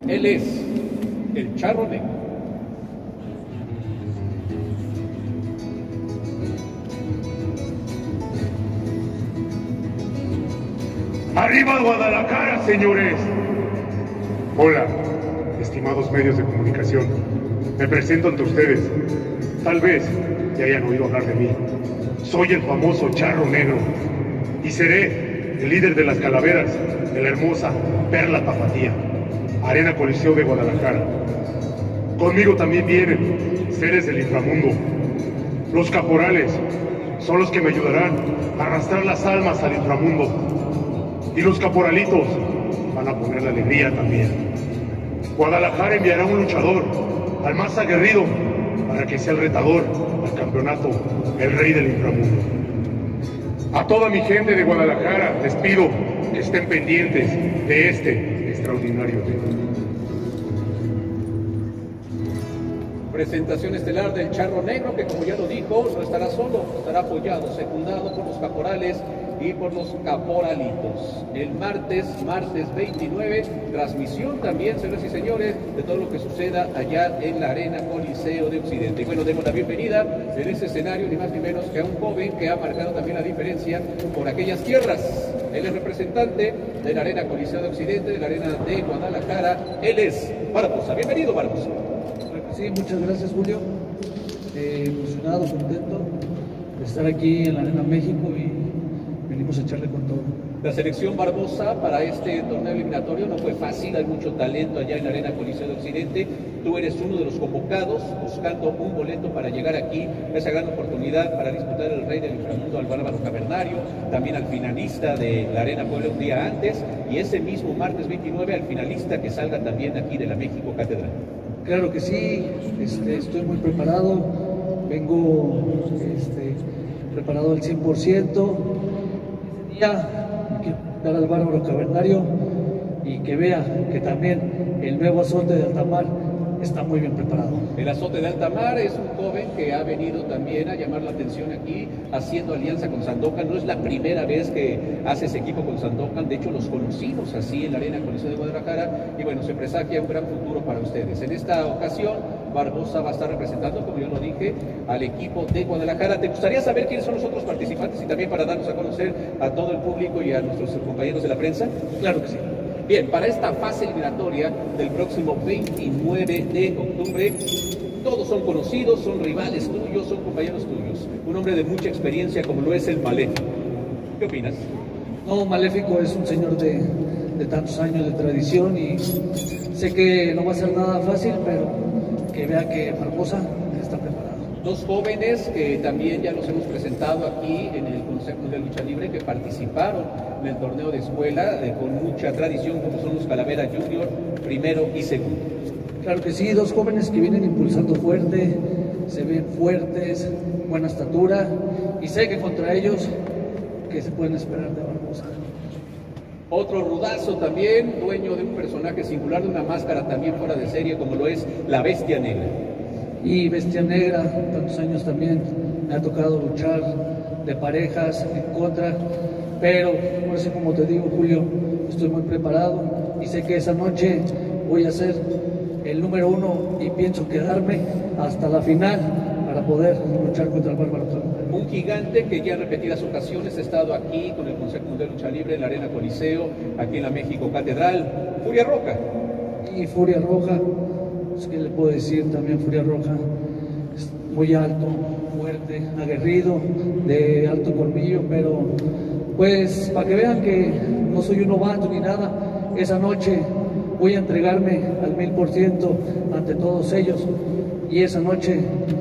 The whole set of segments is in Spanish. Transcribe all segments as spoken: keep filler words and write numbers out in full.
Él es el Charro Negro. ¡Arriba Guadalajara, señores! Hola, estimados medios de comunicación. Me presento ante ustedes. Tal vez ya hayan oído hablar de mí. Soy el famoso Charro Negro y seré el líder de las calaveras de la hermosa Perla Tapatía, Arena Coliseo de Guadalajara. Conmigo también vienen seres del inframundo. Los caporales son los que me ayudarán a arrastrar las almas al inframundo. Y los caporalitos van a poner la alegría también. Guadalajara enviará un luchador, al más aguerrido, para que sea el retador al campeonato, el rey del inframundo. A toda mi gente de Guadalajara les pido que estén pendientes de este extraordinario evento. Presentación estelar del Charro Negro, que como ya lo dijo, no estará solo, estará apoyado, secundado por los caporales y por los caporalitos. El martes, martes veintinueve, transmisión también, señoras y señores, de todo lo que suceda allá en la Arena Coliseo de Occidente. Y bueno, demos la bienvenida en ese escenario, ni más ni menos que a un joven que ha marcado también la diferencia por aquellas tierras. Él es representante de la Arena Coliseo de Occidente, de la Arena de Guadalajara. Él es Barbosa. Bienvenido, Barbosa. Sí, muchas gracias, Julio. Eh, emocionado, contento de estar aquí en la Arena México y venimos a echarle con todo. La selección Barbosa para este torneo eliminatorio no fue fácil, hay mucho talento allá en la Arena Coliseo de Occidente. Tú eres uno de los convocados, buscando un boleto para llegar aquí, esa gran oportunidad para disputar el rey del inframundo al Bárbaro Cavernario, también al finalista de la Arena Puebla un día antes, y ese mismo martes veintinueve al finalista que salga también aquí de la México Catedral. Claro que sí, este, estoy muy preparado, vengo este, preparado al cien por ciento. Ese día quiero dar al Bárbaro Cavernario y que vea que también el nuevo azote de Altamar está muy bien preparado. El azote de Altamar es un joven que ha venido también a llamar la atención aquí, haciendo alianza con Sandokan. No es la primera vez que hace ese equipo con Sandokan, de hecho los conocimos así en la Arena Coliseo de Guadalajara, y bueno, se presagia un gran futuro para ustedes. En esta ocasión, Barbosa va a estar representando, como yo lo dije, al equipo de Guadalajara. ¿Te gustaría saber quiénes son los otros participantes y también para darnos a conocer a todo el público y a nuestros compañeros de la prensa? Claro que sí. Bien, para esta fase eliminatoria del próximo veintinueve de octubre, todos son conocidos, son rivales tuyos, son compañeros tuyos. Un hombre de mucha experiencia como lo es el Maléfico. ¿Qué opinas? No, Maléfico es un señor de, de tantos años de tradición y sé que no va a ser nada fácil, pero que vea que Barbosa está preparado. Dos jóvenes que también ya los hemos presentado aquí en el Consejo de Lucha Libre, que participaron en el torneo de escuela eh, con mucha tradición, como son los Calavera Junior, primero y segundo. Claro que sí, dos jóvenes que vienen impulsando fuerte, se ven fuertes, buena estatura, y sé que contra ellos que se pueden esperar de Barbosa. Otro rudazo también, dueño de un personaje singular, de una máscara también fuera de serie, como lo es la Bestia Negra. Y Bestia Negra, tantos años también, me ha tocado luchar de parejas en contra, pero por eso, como te digo, Julio, estoy muy preparado y sé que esa noche voy a ser el número uno y pienso quedarme hasta la final para poder luchar contra el Bárbaro. Un gigante que ya en repetidas ocasiones ha estado aquí con el Consejo Mundial de Lucha Libre en la Arena Coliseo, aquí en la México Catedral. Furia Roja. Y Furia Roja, pues, ¿qué le puedo decir? También Furia Roja es muy alto, fuerte, aguerrido, de alto colmillo, pero pues para que vean que no soy un novato ni nada, esa noche voy a entregarme al mil por ciento ante todos ellos y esa noche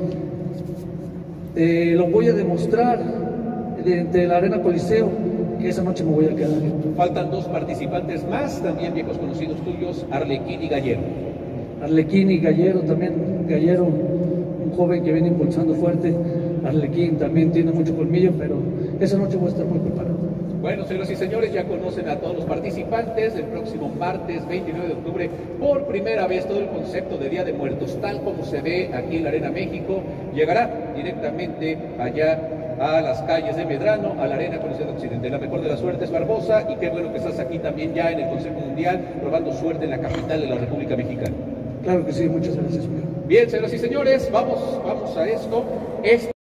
eh, lo voy a demostrar de la Arena Coliseo, que esa noche me voy a quedar. Faltan dos participantes más, también viejos conocidos tuyos, Arlequín y Gallero. Arlequín y Gallero también, Gallero, un joven que viene impulsando fuerte. Arlequín también tiene mucho colmillo, pero esa noche voy a estar muy preparado. Bueno, señoras y señores, ya conocen a todos los participantes. El próximo martes veintinueve de octubre, por primera vez, todo el concepto de Día de Muertos, tal como se ve aquí en la Arena México, llegará directamente allá a las calles de Medrano, a la Arena Coliseo de Occidente. La mejor de las suertes, Barbosa, y qué bueno que estás aquí también ya en el Consejo Mundial, probando suerte en la capital de la República Mexicana. Claro que sí, muchas gracias, Julio. Bien, señoras y señores, vamos, vamos a esto. Este